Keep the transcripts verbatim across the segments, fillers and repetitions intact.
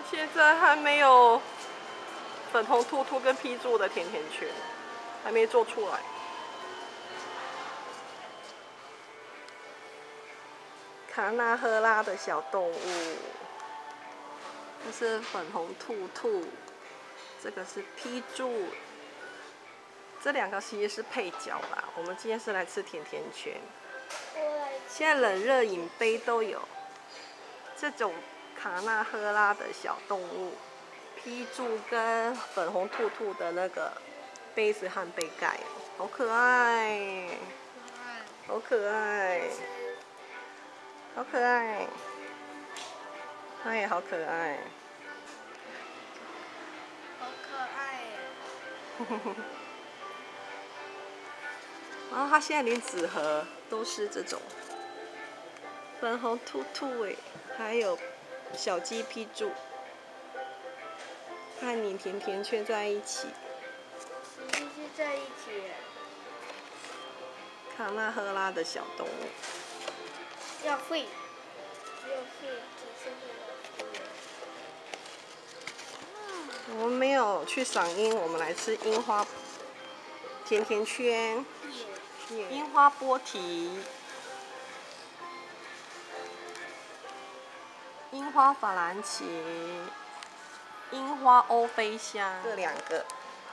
现在还没有粉红兔兔跟批注的甜甜圈，还没做出来。卡纳赫拉的小动物，这是粉红兔兔，这个是批注。这两个其实是配角啦。我们今天是来吃甜甜圈。现在冷热饮杯都有这种卡纳赫拉的小动物，批注跟粉红兔兔的那个杯子和杯盖，好可爱，好可爱，好可爱，它也好可爱， 好可爱耶！ 然后它现在连纸盒都是这种粉红兔兔哎，还有小鸡批注，和你甜甜圈在一起， 必须在一起。 卡纳赫拉的小动物， 要会，要会，只是为了我们没有去赏樱，我们来吃樱花甜甜圈，樱花波提，樱花法兰奇，樱花欧菲香，这两个。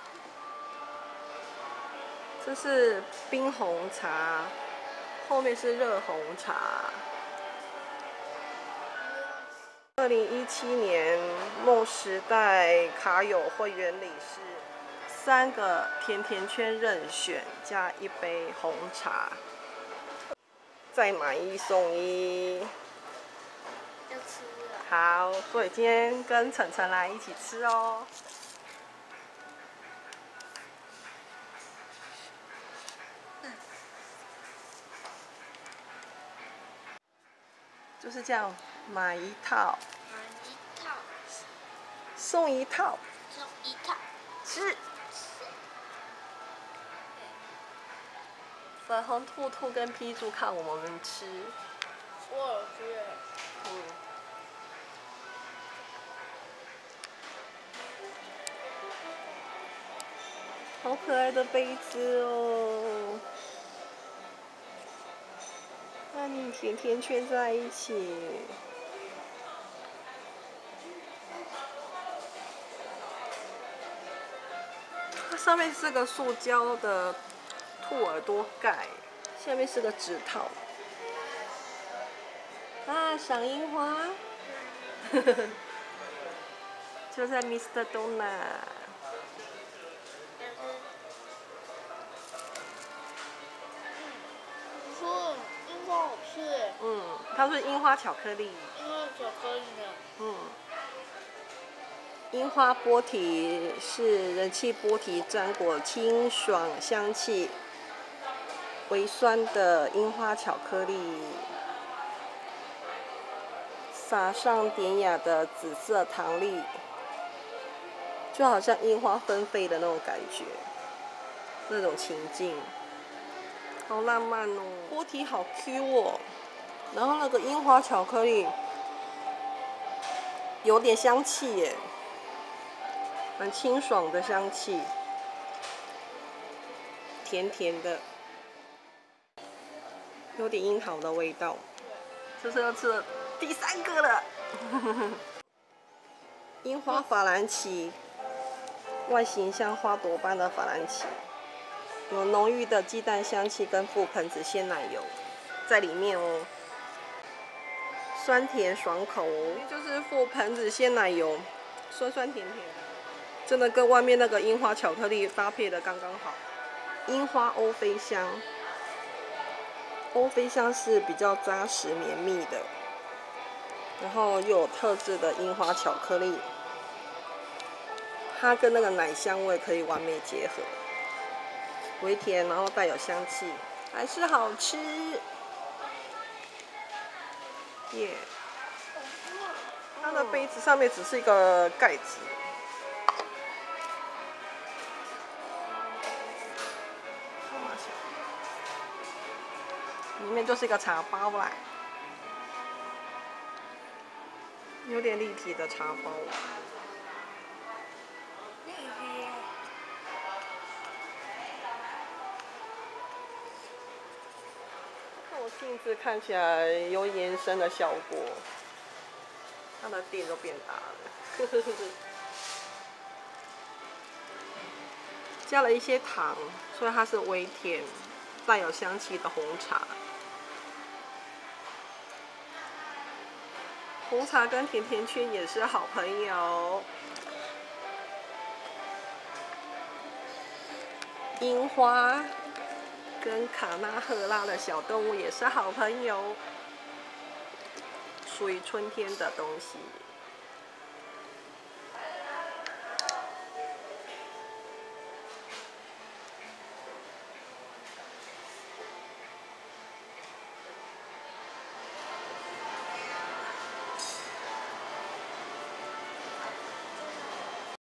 这是冰红茶，后面是热红茶。二零一七年梦时代卡友会员礼是三个甜甜圈任选加一杯红茶，再买一送一。 要吃了。 好，所以今天跟晨晨来一起吃哦。就是这样，买一套， 买一套， 送一套， 送一套， 吃。粉红兔兔跟批注看我们吃， 我有吃。 嗯。好可爱的杯子哦，和你甜甜圈在一起。它上面是个塑胶的兔耳朵盖，下面是个纸套。啊，赏樱花，就在 Mister Donut。 不错，樱花好吃哎。 嗯，它是樱花巧克力。 樱花巧克力的。 嗯。樱花波提是人气波提榛果清爽香气，微酸的樱花巧克力，撒上典雅的紫色糖粒，就好像樱花纷飞的那种感觉，那种情境，好浪漫哦！波提好 Q 哦，然后那个樱花巧克力有点香气耶。很清爽的香气，甜甜的，有点樱桃的味道。这是要吃的第三个了，樱花法兰奇，外形像花朵般的法兰奇，有浓郁的鸡蛋香气跟覆盆子鲜奶油在里面哦，酸甜爽口哦，就是覆盆子鲜奶油，酸酸甜甜的。真的跟外面那个樱花巧克力搭配的刚刚好。樱花欧菲香，欧菲香是比较扎实绵密的，然后又有特制的樱花巧克力，它跟那个奶香味可以完美结合，微甜然后带有香气，还是好吃。耶、yeah 它的杯子上面只是一个盖子。里面就是一个茶包啦。 有点立体的茶包。看我镜子看起来有延伸的效果，它的店都变大了。加了一些糖，所以它是微甜，带有香气的红茶。红茶跟甜甜圈也是好朋友。樱花跟卡纳赫拉的小动物也是好朋友，属于春天的东西。